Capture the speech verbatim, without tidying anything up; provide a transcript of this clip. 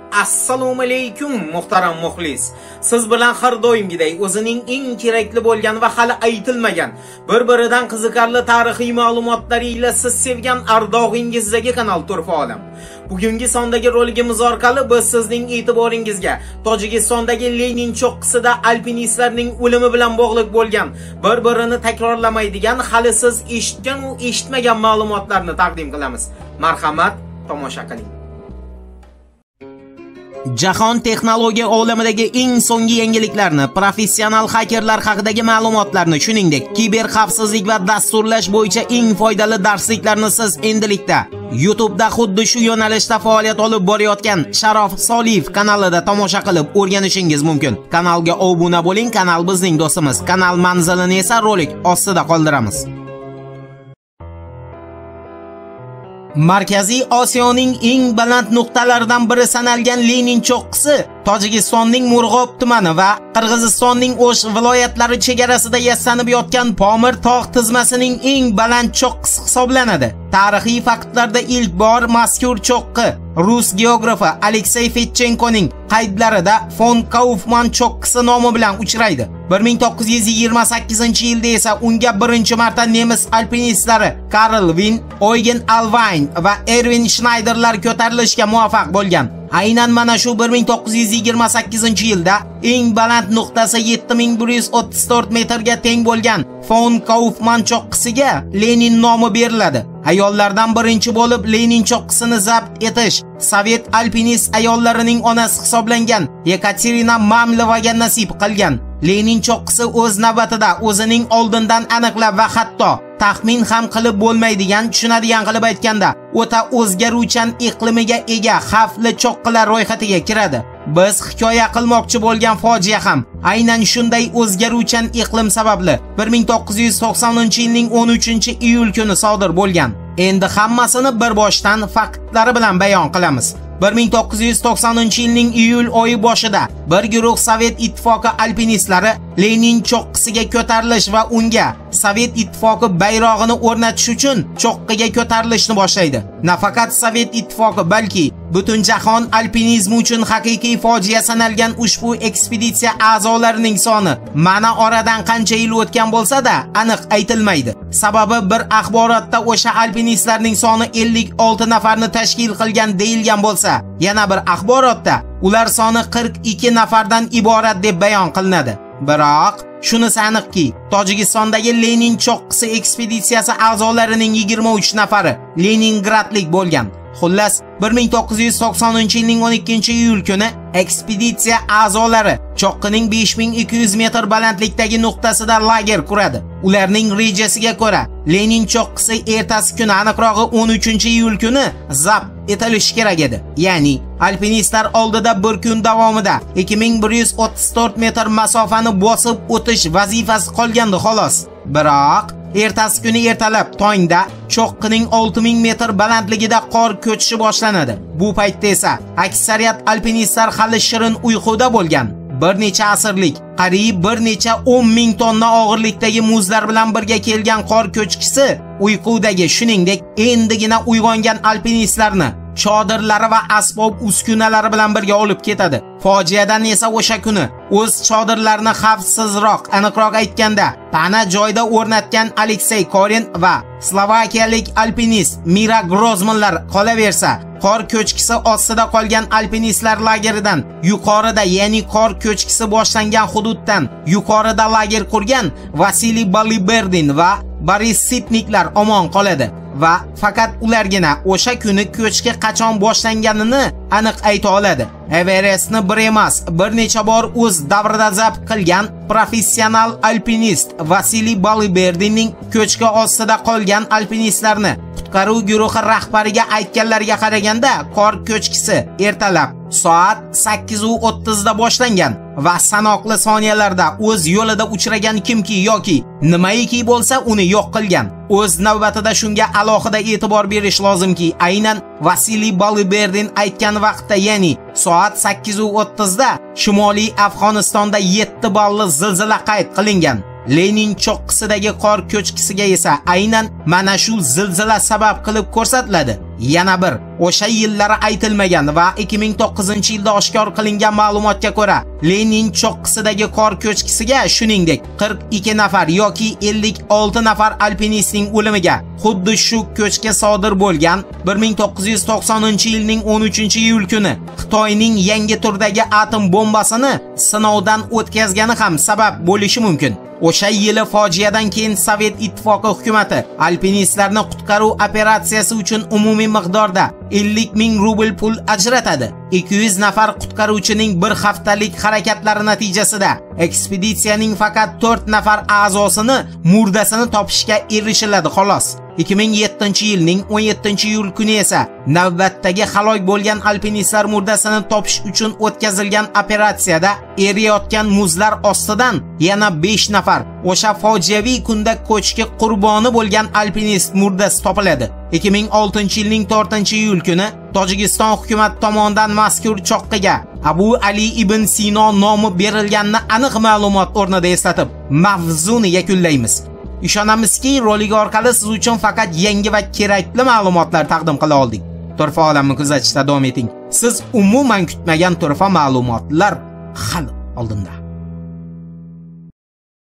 Assalomu alaykum muhtaram muxlis. Siz bilan har doimgidek o'zining eng kerakli bo'lgan va hali aytilmagan bir-biridan qiziqarli tarixiy ma'lumotlari ila siz sevgan ardog'ingizdagi kanal Turfa olam. Bugungi sondagi roligimiz orqali biz sizning e'tiboringizga Tojikistondagi Lenin cho'qqisida alpinistlarning o'limi bilan bog'liq bo'lgan bir-birini takrorlamaydigan, hali siz eshitgan va eshitmagan ma'lumotlarni taqdim qilamiz. Marhamat, tomosha qiling. Jahon texnologiya olamidagi eng so'nggi yangiliklarni, professional hakerlar haqidagi ma'lumotlarni, shuningdek, kiber xavfsizlik va dasturlash bo'yicha eng foydali darsliklarni siz endilikda YouTube'da xuddi shu yo'nalishda faoliyat olib borayotgan Sharof Soliyev kanalida tomosha qilib o'rganishingiz mumkin. Kanalga obuna bo'ling, kanal bizning do'stimiz. Kanal manzilini esa rolik ostida qoldiramiz. Markaziy Osiyoning eng baland nuqtalaridan biri sanalgan Lenin cho'qqisi Tojikistonning Murg'ob tumani va Qirg'izistonning O'sh viloyatlari chegarasida yastanib yotgan Pomir tog' tizmasining eng baland cho'qqisi hisoblanadi. Tarixiy faktlarda ilk bor mazkur cho'qqi rus geografi Aleksey Fetchenkoning qaydlarida Fon Kaufman cho'qqisi nomi bilan uchraydi. bir ming to'qqiz yuz yigirma sakkizinchi yilda esa unga birinchi marta nemis alpinistlari Karl Win, Eugen Alvayn va Erwin Schneiderlar ko'tarilishga muvaffaq bo'lgan. Aynan mana shu bir ming to'qqiz yuz yigirma sakkizinchi yilda eng baland nuqtasi yetti ming bir yuz o'ttiz to'rt metrga teng bo'lgan Fon Kaufman cho'qqisiga Lenin nomi beriladi. Ayollardan birinchi bo'lib Lenin cho'qqisini zabt etish Sovet alpinist ayollarining onasi hisoblangan Yekaterina Mamlevaga nasib qilgan. Lenin cho'qqisi o'z navbatida o'zining oldindan aniqlab va hatto taxmin ham qilib bo'lmaydigan, tushunadigan qilib aytganda, o'ta o'zgaruvchan iqlimiga ega xavfli cho'qqilar ro'yxatiga kiradi. Biz hikoya qilmoqchi bo'lgan fojia ham aynan shunday o'zgaruvchan iqlim sababli bir ming to'qqiz yuz to'qsoninchi yilning o'n uchinchi iyul kuni sodir bo'lgan. Endi hammasini bir boshdan faktlari bilan bayon qilamiz. bir ming to'qqiz yuz to'qsoninchi yilning iyul oyi boshida bir guruh Sovet ittifoqi alpinistlari Lenin cho'qqisiga ko'tarilish va unga Sovet ittifoqi bayrog'ini o'rnatish uchun cho'qqiga ko'tarilishni boshlaydi. Nafaqat Sovet ittifoqi, balki butun jahon alpinizmi uchun haqiqiy fojia sanalgan ushbu ekspeditsiya a'zolarining soni mana oradan qancha yil o'tgan bo'lsa-da aniq aytilmaydi. Sababi bir axborotda o'sha alpinistlarning soni ellik olti nafarni tashkil qilgan deyilgan bo'lsa, yana bir axborotda ular soni qirq ikki nafardan iborat deb bayon qilinadi. Biroq shunisi aniqki, Tojikistondagi Lenin cho'qqisi ekspeditsiyasi a'zolarining yigirma uch nafari Leningradlik bo'lgan. Xullas, bir ming to'qqiz yuz to'qsoninchi yilning o'n ikkinchi iyul kuni ekspeditsiya a'zolari cho'qqining besh ming ikki yuz metr balandlikdagi nuqtasida lager quradi. Ularning rejasiga ko'ra, Lenin cho'qqisi ertasi kuni, aniqrog'i o'n uchinchi iyul kuni zabt etilishi kerak edi. Ya'ni alpinistlar oldida bir kun davomida ikki ming bir yuz o'ttiz to'rt metr masofani bosib o'tish vazifasi qolgandi xolos. Biroq ertasi kuni ertalab tongda cho'qqining olti ming metr balandligida qor ko'chishi boshlanadi. Bu paytda esa aksariyat alpinistlar hali shirin uyquda bo'lgan. Bir necha asrlik, qariyb bir necha o'n ming tonna og'irlikdagi muzlar bilan birga kelgan qor ko'chkisi uyqudagi, shuningdek, endigina uyg'ongan alpinistlarni chodirlari va asbob uskunalari bilan birga olib ketadi. Fojiadan esa o'sha kuni o'z chodirlarini xavfsizroq, aniqroq aytganda, pana joyda o'rnatgan Aleksey Korin va slovakiyalik alpinist Mira Grozmanlar qolaversa, qor ko'chkisi ostida qolgan alpinistlar lageridan yuqorida, ya'ni qor ko'chkisi boshlangan hududdan yuqorida lager qurgan Vasiliy Baliberdin va Boris Sitniklar omon qoladi. Va faqat ulargina o'sha kuni ko'chki qachon boshlanganini aniq ayta oladi. Everestni bir emas, bir necha bor o'z davrida zabt qilgan professional alpinist Vasiliy Baliberdinning ko'chki ostida qolgan alpinistlarni qutqaruv guruhi rahbariga aytganlarga qaraganda, qor ko'chkisi ertalab soat sakkiz o'ttiz da boshlangan va sanoqli soniyalarda o'z yo'lida uchragan kimki yoki nimaiki bo'lsa uni yo'q qilgan. O'z navbatida shunga alohida e'tibor berish lozimki, aynan Vasiliy Baliberdin aytgan vaqtda, ya'ni soat sakkiz o'ttiz da Shimoliy Afg'onistonda yetti balli zilzila qayd qilingan. Lenin cho'qqisidagi qor ko'chkisiga esa aynan mana shu zilzila sabab qilib ko'rsatiladi. Yana bir o'sha yillari aytilmagan va ikki ming to'qqizinchi yilda oshkor qilingan ma'lumotga ko'ra, Lenin cho'qqisidagi qor ko'chkisiga shuningdek qirq ikki nafar yoki ellik olti nafar alpinistning o'limiga, xuddi shu ko'chki sodir bo'lgan bir ming to'qqiz yuz to'qsoninchi yilning o'n uchinchi iyul kuni Xitoyning yangi turdagi atom bombasini sinovdan o'tkazgani ham sabab bo'lishi mumkin. O'sha yili fojiadan keyin Sovet ittifoqi hukumatı alpinistlarni qutqaruv operatsiyasi uchun umumiy miqdorda ellik ming rubl pul ajratadi. ikki yuz nafar qutqaruvchining bir haftalik harakatlari natijasida ekspeditsiyaning faqat to'rt nafar a'zosini murdasini topishga erishiladi xolos. ikki ming yettinchi yilning o'n yettinchi iyul kuni esa navbatdagi halok bo'lgan alpinistlar murdasini topish uchun o'tkazilgan operatsiyada eriyotgan muzlar ostidan yana besh nafar o'sha fojiaviy kunda ko'chki qurboni bo'lgan alpinist murdasi topiladi. ikki ming oltinchi yilning to'rtinchi iyul kuni Tojikiston hukumati tomonidan mazkur choqqiga Abu Ali ibn Sino nomi berilganini aniq ma'lumot o'rnida eslatib, mavzuni yakunlaymiz. Ishonamizki, rolik orqali siz uchun faqat yangi va kerakli ma'lumotlar taqdim qila oldik. Turfa olamni kuzatishda davom eting. Siz umuman kutmagan turfa ma'lumotlar hali oldinda.